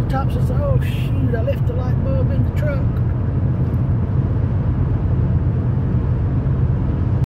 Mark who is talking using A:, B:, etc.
A: tops and say, oh shoot, I left the light bulb in the truck.